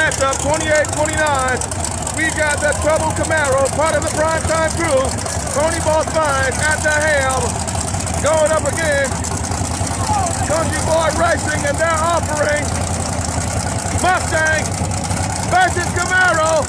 matchup, 28-29. We got the Trouble Camaro, part of the primetime crew. Tony Boss Vines at the helm. Going up against Country Boy Racing, and they're offering Mustang versus Camaro.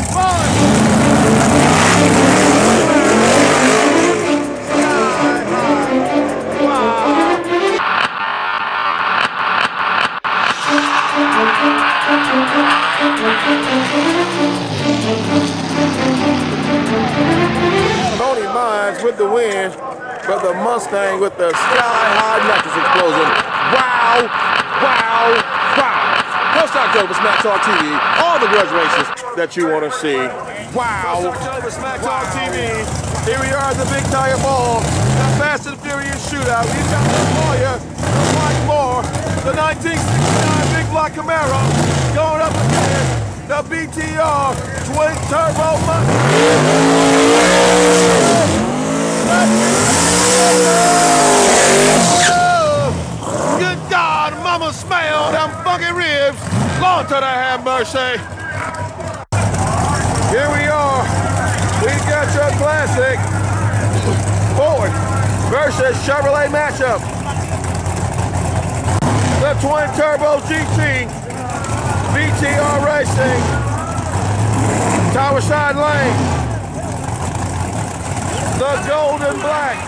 Tony Mines with the win, but the Mustang with the sky-high Nexus explosion. Wow, wow, wow. Post-October Smack Talk TV, all the grudge races that you want to see. Wow. Post-October Smack Talk TV. Here we are at the Big Tire Ball, the Fast and Furious shootout. We've got the Moya, the Mike Moore, the 1969 Big Block Camaro going up against the BTR Twin Turbo Good God, mama smell them funky ribs. Lord to the have mercy. Here we are. We got your classic Ford versus Chevrolet matchup. The Twin Turbo GT, BTR Racing, Tower Side Lane, the Gold and Black.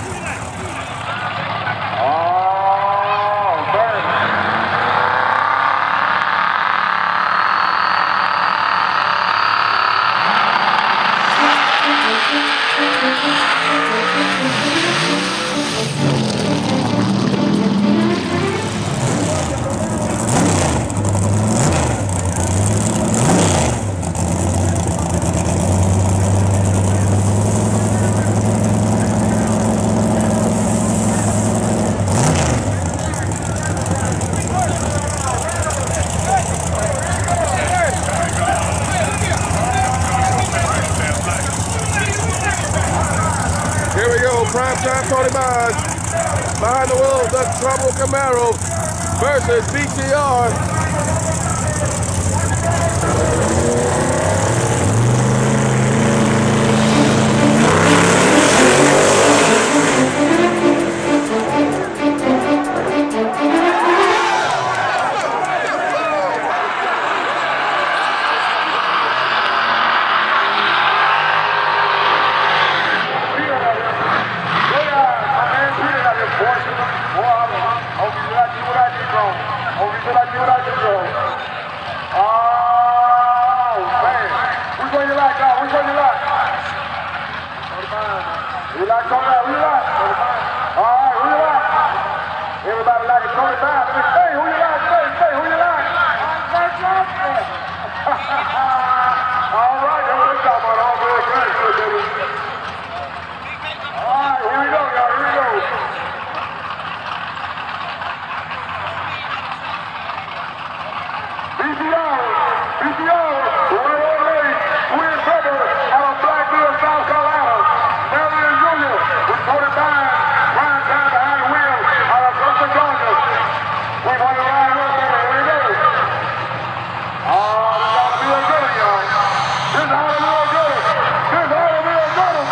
Primetime Tony Mines behind the wheel of the Trouble Camaro versus BTR. Everybody like it, Tony Mines. Say who you like, say who you like. All right, that's what we're talking about. All good, baby. All right, here we go, y'all, here we go. BTR, one old lady, twin brother out of Blackville, South Carolina. Marion Jr. with Tony Mines, prime time behind the wheel out of Augusta, Georgia. We're going to ride up there, here we go. Oh, this ought to be a good one, y'all. This ought to be a good one. This ought to be a good one.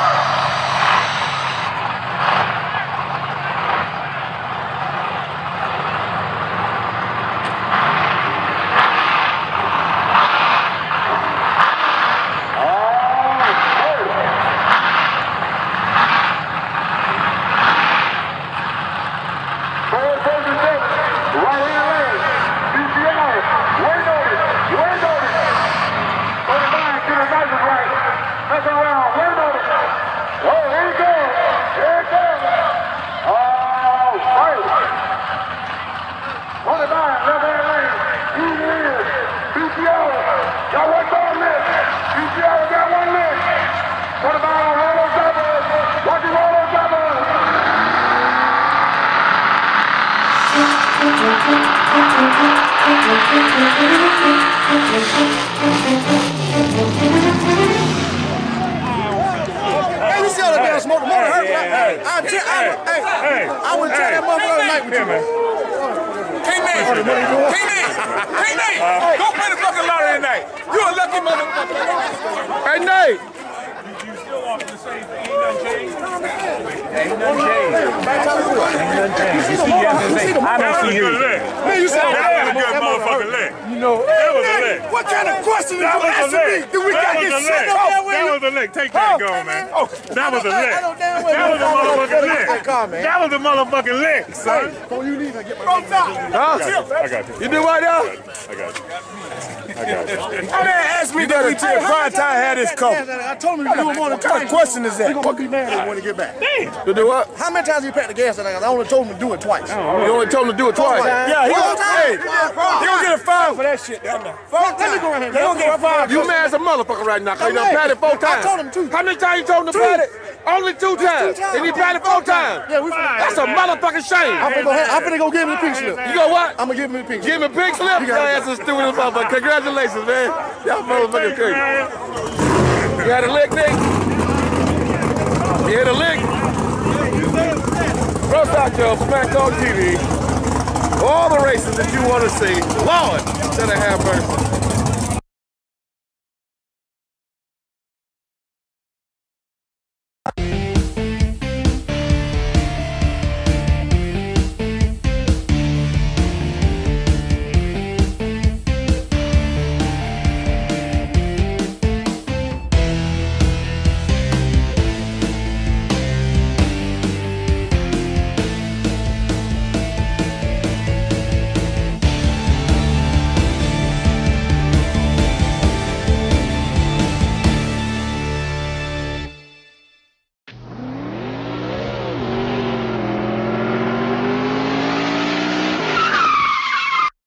Hey, you see all the damn smoke? The motor hurt. I wouldn't tell that motherfucker tonight with you. Can't Nate, go play the fucking lottery tonight. You a lucky motherfucker. Hey, Nate. You still offer the same thing. Ain't nothing changed. You see yesterday. I don't see you. Man, you said that was a good motherfucking leg. You know, that was a leg. What kind of question is you asking me? Did we got this shit up there with you? That was a leg. Take that and go, man. Oh, that was a leg. That was a motherfucking leg. That was a motherfucking leg, son. Before you leave, I get my I got you. You do what now? I got you. I got you. Oh, man, ask me that we till prime time had this coat. I told him to do it more than What kind of question is that? He's gonna be mad at when he get back. To do what? How many times you packed the gas tonight? I only told him to do it twice. You only told him to do it twice. Yeah, he gonna get a fine for that shit. Let me go ahead. They gonna get a fine. You mad as a motherfucker right now, cause you done patted 4 times. I told him 2. How many times you told him to pat it? Only 2 times. And he patted 4 times. Yeah, That's a motherfucking shame. I'm finna go give him the pink slip. You know what? I'm gonna give him the pink slip. Give him a pink slip? Your ass is stupid as motherfucker. Congratulations, man. Y'all motherfucking crazy. You had a lick, Nick? You had a lick? Roast Joe, Smack Talk TV. All the races that you want to see. Lord, should I have mercy.